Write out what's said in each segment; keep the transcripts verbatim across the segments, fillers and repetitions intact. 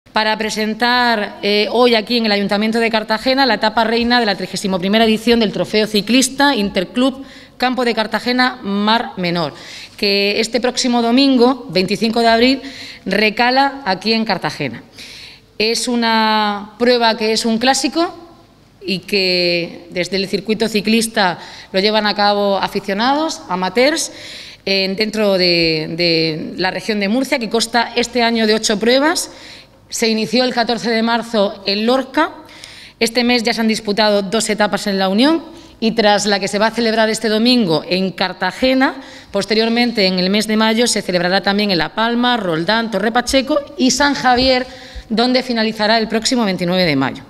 para presentar eh, hoy aquí en el Ayuntamiento de Cartagena la etapa reina de la trigésima primera edición del Trofeo Ciclista Interclub Campo de Cartagena Mar Menor, que este próximo domingo, veinticinco de abril, recala aquí en Cartagena. Es una prueba que es un clásico y que desde el circuito ciclista lo llevan a cabo aficionados, amateurs, eh, dentro de, de la región de Murcia, que consta este año de ocho pruebas. Se inició el catorce de marzo en Lorca. Este mes ya se han disputado dos etapas en la Unión y tras la que se va a celebrar este domingo en Cartagena, posteriormente en el mes de mayo se celebrará también en La Palma, Roldán, Torre Pacheco y San Javier, donde finalizará el próximo veintinueve de mayo.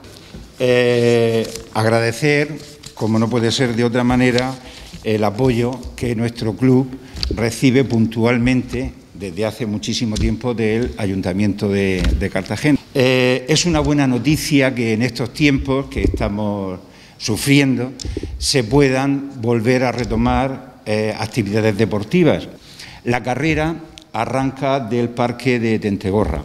Eh, agradecer, como no puede ser de otra manera, el apoyo que nuestro club recibe puntualmente desde hace muchísimo tiempo del Ayuntamiento de, de Cartagena. Eh, es una buena noticia que en estos tiempos que estamos sufriendo se puedan volver a retomar eh, actividades deportivas. La carrera arranca del Parque de Tentegorra.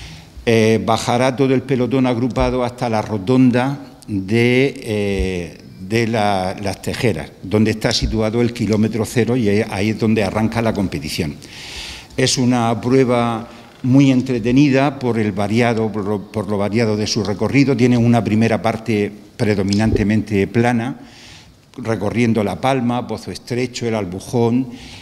Eh, bajará todo el pelotón agrupado hasta la rotonda de, eh, de la, las Tejeras, donde está situado el kilómetro cero y ahí es donde arranca la competición. Es una prueba muy entretenida por, el variado, por, lo, por lo variado de su recorrido. Tiene una primera parte predominantemente plana, recorriendo La Palma, Pozo Estrecho, El Albujón,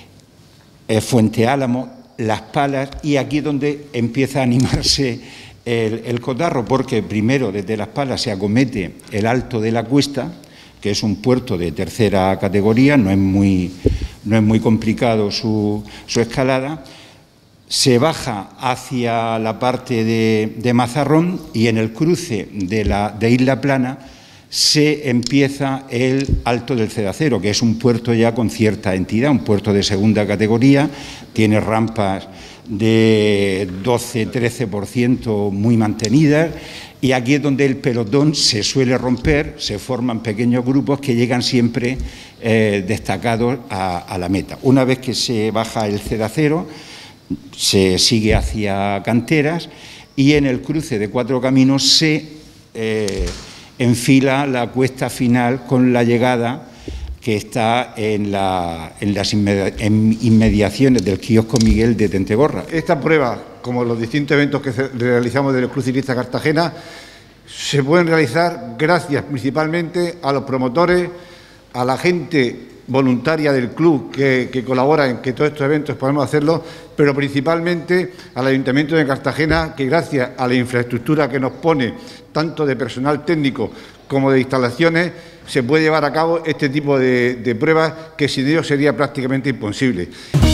eh, Fuente Álamo, Las Palas, y aquí es donde empieza a animarse el, el cotarro, porque primero desde Las Palas se acomete el Alto de la Cuesta, que es un puerto de tercera categoría, no es muy, no es muy complicado su, su escalada. Se baja hacia la parte de, de Mazarrón y en el cruce de, la, de Isla Plana se empieza el Alto del Cedacero, que es un puerto ya con cierta entidad, un puerto de segunda categoría, tiene rampas de doce trece por ciento muy mantenidas y aquí es donde el pelotón se suele romper, se forman pequeños grupos que llegan siempre eh, destacados a, a la meta. Una vez que se baja el Cedacero, se sigue hacia Canteras y en el cruce de Cuatro Caminos se eh, enfila la cuesta final con la llegada que está en, la, en las inmediaciones del kiosco Miguel de Tentegorra. Esta prueba, como los distintos eventos que realizamos del Club Ciclista Cartagena, se pueden realizar gracias principalmente a los promotores, a la gente voluntaria del club que, que colabora en que todos estos eventos podamos hacerlo, pero principalmente al Ayuntamiento de Cartagena, que gracias a la infraestructura que nos pone, tanto de personal técnico como de instalaciones, se puede llevar a cabo este tipo de, de pruebas que sin ellos sería prácticamente imposible.